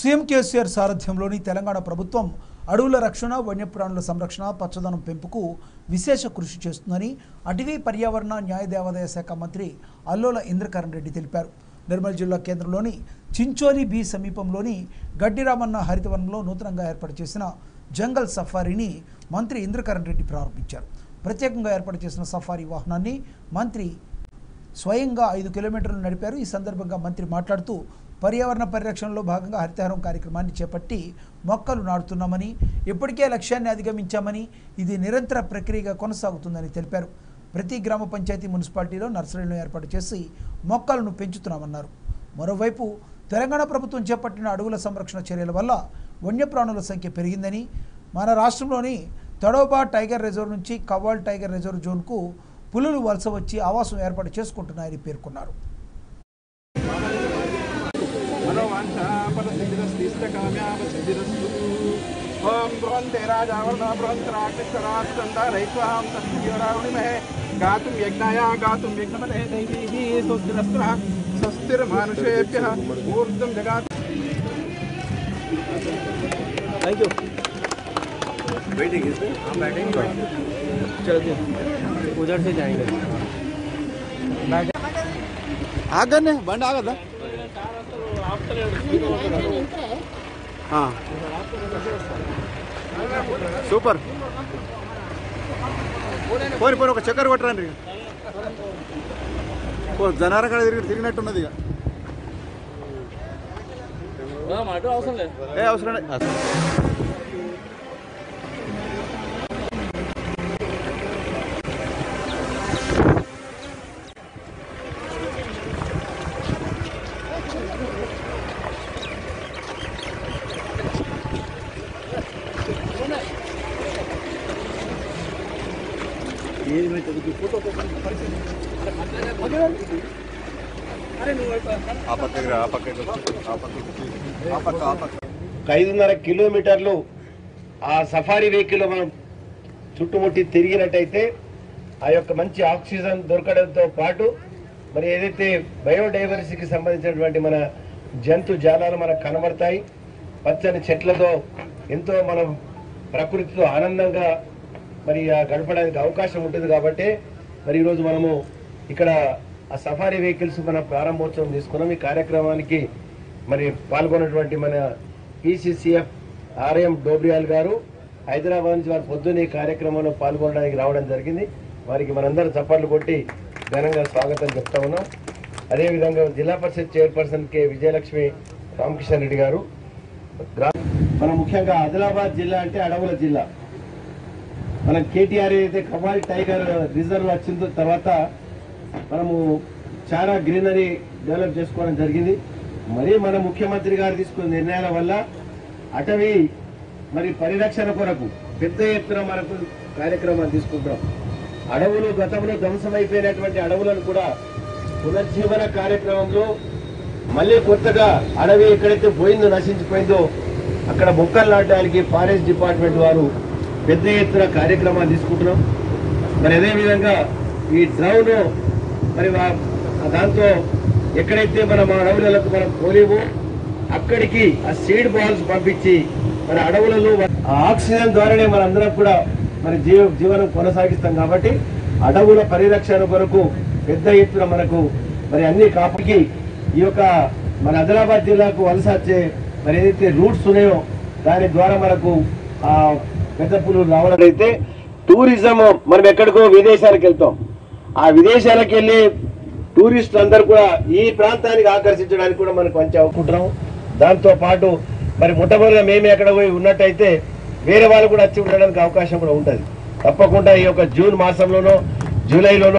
CM KCR సారథ్యంలోని Telangana ప్రభుత్వం అడవుల రక్షణ, వన్యప్రాణుల సంరక్షణ, పచ్చదనం పెంపుకు విశేష కృషి చేస్తుందని అటవీ, పర్యావరణ, న్యాయ దేవాదాయ శాఖ మంత్రి అల్లోల ఇంద్రకరణ్ రెడ్డి తెలిపారు. నిర్మల్ జిల్లా కేంద్రంలోని చించోలి బి సమీపంలోని గడ్డిరామన్న హరితవనంలో నూతనంగా ఏర్పాటు చేసిన జంగల్ సఫారీని మంత్రి ఇంద్రకరణ్ రెడ్డి ప్రారంభించారు. ప్రత్యేకంగా ఏర్పాటు చేసిన సఫారీ వాహనాన్ని మంత్రి స్వయంగా 5 కిలోమీటర్లు నడిపారు. ఈ సందర్భంగా మంత్రి మాట్లాడుతూ పర్యావరణ పరిరక్షణలో భాగంగా హరితహారం కార్యక్రమాన్ని చేపట్టి మొక్కలు నాటుతున్నామని, ఇప్పటికే లక్ష్యాన్ని అధిగమించామని, ఇది నిరంతర ప్రక్రియగా కొనసాగుతుందని తెలిపారు. ప్రతి గ్రామ పంచాయతీ, మున్సిపాలిటీలో నర్సరీలను ఏర్పాటు చేసి మొక్కలను పెంచుతున్నామన్నారు. మరోవైపు తెలంగాణ ప్రభుత్వం చేపట్టిన అడవుల సంరక్షణ చర్యల వల్ల వన్యప్రాణుల సంఖ్య పెరిగిందని, మన రాష్ట్రంలోని తడోబా టైగర్ రిజర్వ్ నుంచి కవ్వాల్ టైగర్ రిజర్వ్ జోన్కు పులులు వలస వచ్చి ఆవాసం ఏర్పాటు చేసుకుంటున్నాయని పేర్కొన్నారు. उधर से जाएंगे आगन है बंद आगद हाँ सूपर పోని పోని ఒక చక్కర్ కొట్టరండి. జనార కడ తిరిగినట్టున్నది. అవసరం లేదు. ఐదున్నర కిలోమీటర్లు ఆ సఫారీ వెహికల్ మనం చుట్టుముట్టి తిరిగినట్టయితే ఆ యొక్క మంచి ఆక్సిజన్ దొరకడంతో పాటు మరి ఏదైతే బయోడైవర్సిటీకి సంబంధించినటువంటి మన జంతు జాలాలు మనకు కనబడతాయి. పచ్చని చెట్లతో ఎంతో మనం ప్రకృతితో ఆనందంగా మరి గడపడానికి అవకాశం ఉంటుంది. కాబట్టి మరి ఈరోజు మనము ఇక్కడ ఆ సఫారీ వెహికల్స్ మన ప్రారంభోత్సవం తీసుకున్నాం. ఈ కార్యక్రమానికి మరి పాల్గొన్నటువంటి మన PCCF RM డోబ్రియాల్ గారు హైదరాబాద్ నుంచి వారు పొద్దున్న ఈ కార్యక్రమంలో పాల్గొనడానికి రావడం జరిగింది. వారికి మనందరం చప్పట్లు కొట్టి ఘనంగా స్వాగతం చెప్తా ఉన్నాం. అదేవిధంగా జిల్లా పరిషత్ చైర్పర్సన్ K విజయలక్ష్మి రామకిషన్ రెడ్డి గారు. మనం ముఖ్యంగా ఆదిలాబాద్ జిల్లా అంటే అడవుల జిల్లా. మనం KTR అయితే కవ్వాల్ టైగర్ రిజర్వ్ వచ్చిన తర్వాత మనము చాలా గ్రీనరీ డెవలప్ చేసుకోవడం జరిగింది. మరి మన ముఖ్యమంత్రి గారు తీసుకున్న నిర్ణయాల వల్ల అటవీ మరి పరిరక్షణ కొరకు పెద్ద ఎత్తున మనకు కార్యక్రమాలు తీసుకుంటాం. అడవులు గతంలో ధ్వంసమైపోయినటువంటి అడవులను కూడా పునర్జీవన కార్యక్రమంలో మళ్ళీ కొత్తగా అడవి ఎక్కడైతే పోయిందో, నశించిపోయిందో అక్కడ మొక్కలు నాటడానికి ఫారెస్ట్ డిపార్ట్మెంట్ వారు పెద్ద ఎత్తున కార్యక్రమాలు తీసుకుంటున్నాం. మరి అదేవిధంగా ఈ డ్రౌన్ మరి దాంతో ఎక్కడైతే మనం అడవులకు మనం పోలేమో అక్కడికి ఆ సీడ్ బాల్స్ పంపించి మన అడవులలో ఆక్సిజన్ ద్వారానే మనందరం కూడా మరి జీవనం కొనసాగిస్తాం. కాబట్టి అడవుల పరిరక్షణ కొరకు పెద్ద ఎత్తున మనకు మరి అన్ని కాపుకి ఈ యొక్క మన ఆదిలాబాద్ జిల్లాకు వలస వచ్చే మరి ఏదైతే రూట్స్ ఉన్నాయో దాని ద్వారా మనకు ఆ పెద్ద పులులు రావడం అయితే టూరిజం మనం ఎక్కడికో విదేశాలకు వెళ్తాం. ఆ విదేశాలకు వెళ్ళి టూరిస్టులు అందరూ కూడా ఈ ప్రాంతానికి ఆకర్షించడానికి కూడా మనకు మంచి అనుకుంటున్నాం. దాంతో పాటు మరి మొట్టమొదటిగా మేమే ఎక్కడ పోయి ఉన్నట్టయితే వేరే వాళ్ళు కూడా వచ్చి ఉండడానికి అవకాశం కూడా ఉంటుంది. తప్పకుండా ఈ యొక్క జూన్ మాసంలోనో జూలైలోనో